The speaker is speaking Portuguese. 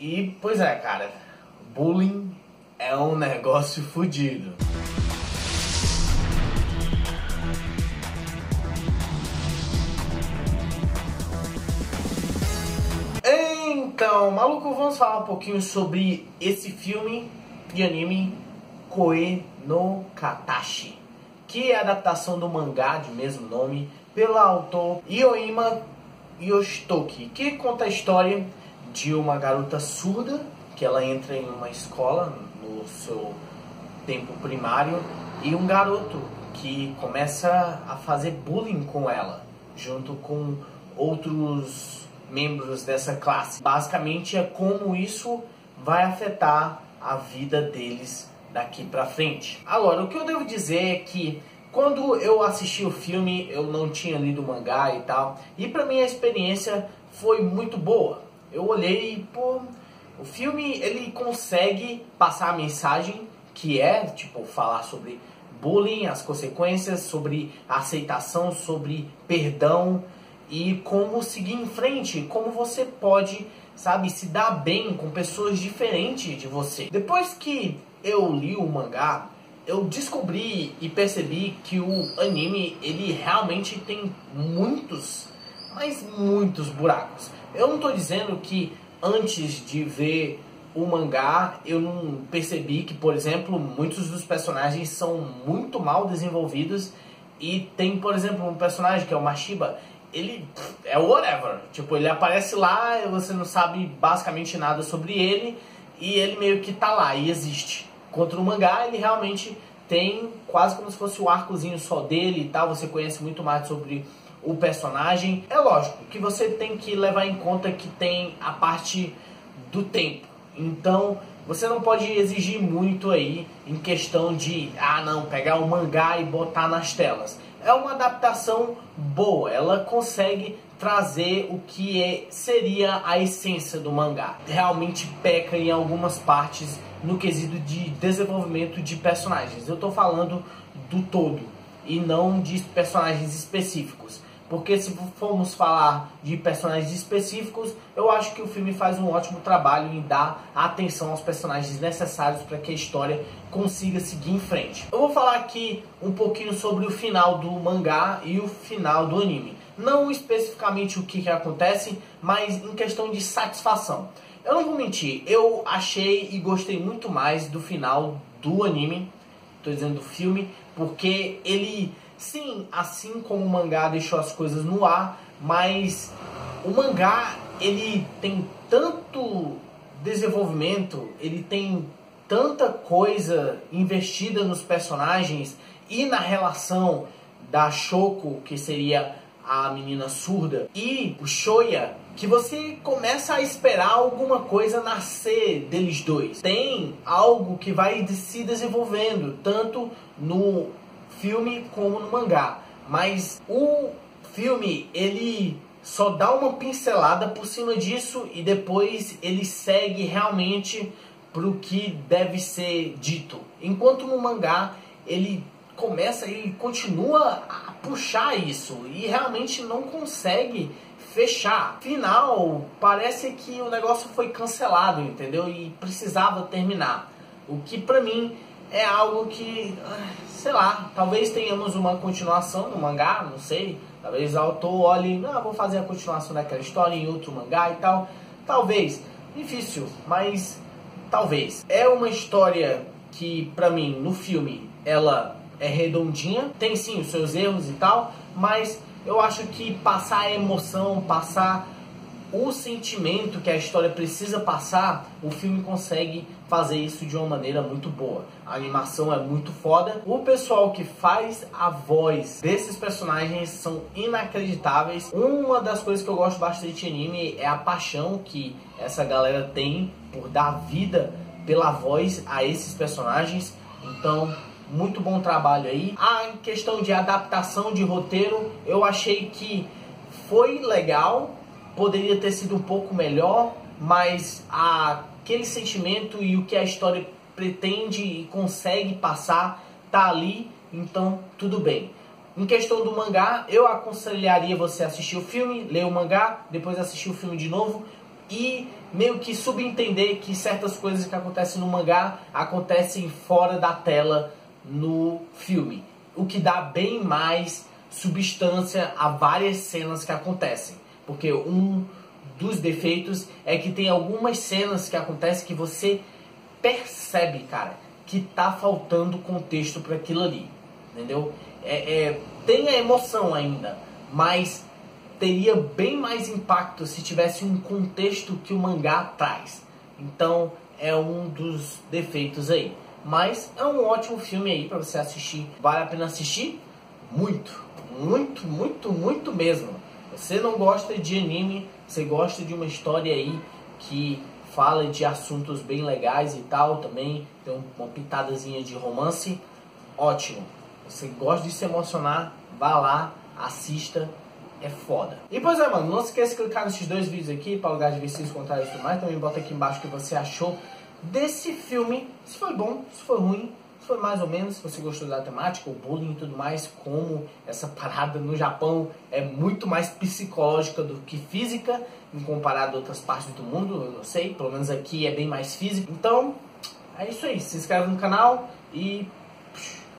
E, pois é, cara, bullying é um negócio fodido. Então, maluco, vamos falar um pouquinho sobre esse filme de anime Koe no Katachi, que é a adaptação do mangá de mesmo nome pelo autor Ioima Yoshitoki, que conta a história de uma garota surda que ela entra em uma escola no seu tempo primário e um garoto que começa a fazer bullying com ela, junto com outros membros dessa classe. Basicamente é como isso vai afetar a vida deles daqui pra frente. Agora, o que eu devo dizer é que quando eu assisti o filme, eu não tinha lido o mangá e tal, e pra mim a experiência foi muito boa. Eu olhei e, pô, o filme ele consegue passar a mensagem que é, tipo, falar sobre bullying, as consequências, sobre aceitação, sobre perdão e como seguir em frente, como você pode, sabe, se dar bem com pessoas diferentes de você. Depois que eu li o mangá, eu descobri e percebi que o anime, ele realmente tem muitos, mas muitos buracos. Eu não tô dizendo que antes de ver o mangá, eu não percebi que, por exemplo, muitos dos personagens são muito mal desenvolvidos e tem, por exemplo, um personagem que é o Mashiba. Ele é whatever, tipo, ele aparece lá e você não sabe basicamente nada sobre ele e ele meio que tá lá e existe. Contra o mangá, ele realmente tem quase como se fosse o arcozinho só dele e tal, você conhece muito mais sobre o personagem. É lógico que você tem que levar em conta que tem a parte do tempo, então você não pode exigir muito aí em questão de, não, pegar o mangá e botar nas telas. É uma adaptação boa, ela consegue trazer o que seria a essência do mangá. Realmente peca em algumas partes no quesito de desenvolvimento de personagens. Eu tô falando do todo e não de personagens específicos. Porque se formos falar de personagens específicos, eu acho que o filme faz um ótimo trabalho em dar atenção aos personagens necessários para que a história consiga seguir em frente. Eu vou falar aqui um pouquinho sobre o final do mangá e o final do anime. Não especificamente o que acontece, mas em questão de satisfação. Eu não vou mentir, eu achei e gostei muito mais do final do anime, estou dizendo do filme, porque ele... Sim, assim como o mangá deixou as coisas no ar, mas o mangá, ele tem tanto desenvolvimento, ele tem tanta coisa investida nos personagens e na relação da Shoko, que seria a menina surda, e o Shoya, que você começa a esperar alguma coisa nascer deles dois. Tem algo que vai se desenvolvendo, tanto no filme como no mangá, mas o filme ele só dá uma pincelada por cima disso e depois ele segue realmente pro que deve ser dito, enquanto no mangá ele começa e continua a puxar isso e realmente não consegue fechar. Final, parece que o negócio foi cancelado, entendeu? E precisava terminar, o que pra mim é algo que, sei lá, talvez tenhamos uma continuação no mangá, não sei. Talvez o autor olhe, vou fazer a continuação daquela história em outro mangá e tal. Talvez, difícil, mas talvez. É uma história que, pra mim, no filme, ela é redondinha. Tem sim os seus erros e tal, mas eu acho que passar a emoção, passar o sentimento que a história precisa passar, o filme consegue fazer isso de uma maneira muito boa. A animação é muito foda. O pessoal que faz a voz desses personagens são inacreditáveis. Uma das coisas que eu gosto bastante de anime é a paixão que essa galera tem por dar vida pela voz a esses personagens. Então, muito bom trabalho aí. A questão de adaptação de roteiro, eu achei que foi legal. Poderia ter sido um pouco melhor, mas aquele sentimento e o que a história pretende e consegue passar tá ali, então tudo bem. Em questão do mangá, eu aconselharia você assistir o filme, ler o mangá, depois assistir o filme de novo e meio que subentender que certas coisas que acontecem no mangá acontecem fora da tela no filme. O que dá bem mais substância a várias cenas que acontecem. Porque um dos defeitos é que tem algumas cenas que acontecem que você percebe, cara, que tá faltando contexto para aquilo ali. Entendeu? Tem a emoção ainda, mas teria bem mais impacto se tivesse um contexto que o mangá traz. Então é um dos defeitos aí. Mas é um ótimo filme aí para você assistir. Vale a pena assistir? Muito, muito, muito, muito mesmo. Você não gosta de anime, você gosta de uma história aí que fala de assuntos bem legais e tal, também tem uma pitadazinha de romance, ótimo. Você gosta de se emocionar, vá lá, assista, é foda. E pois é, mano, não se esqueça de clicar nesses dois vídeos aqui para lugar de ver seus comentários e tudo mais. Também bota aqui embaixo o que você achou desse filme, se foi bom, se foi ruim, se foi mais ou menos, se você gostou da temática, o bullying e tudo mais, como essa parada no Japão é muito mais psicológica do que física, em comparado a outras partes do mundo, eu não sei, pelo menos aqui é bem mais físico. Então, é isso aí, se inscreve no canal e